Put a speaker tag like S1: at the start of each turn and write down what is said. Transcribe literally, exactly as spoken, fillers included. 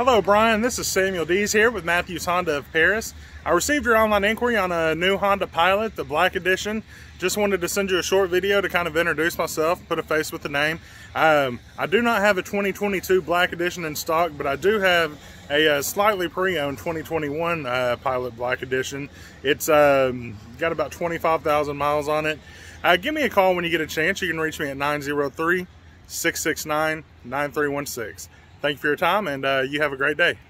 S1: Hello, Brian. This is Samuel Dees here with Matthews Honda of Paris. I received your online inquiry on a new Honda Pilot, the Black Edition. Just wanted to send you a short video to kind of introduce myself, put a face with the name. Um, I do not have a twenty twenty-two Black Edition in stock, but I do have a, a slightly pre-owned twenty twenty-one uh, Pilot Black Edition. It's um, got about twenty-five thousand miles on it. Uh, give me a call when you get a chance. You can reach me at nine zero three, six six nine, nine three one six. Thank you for your time, and uh, you have a great day.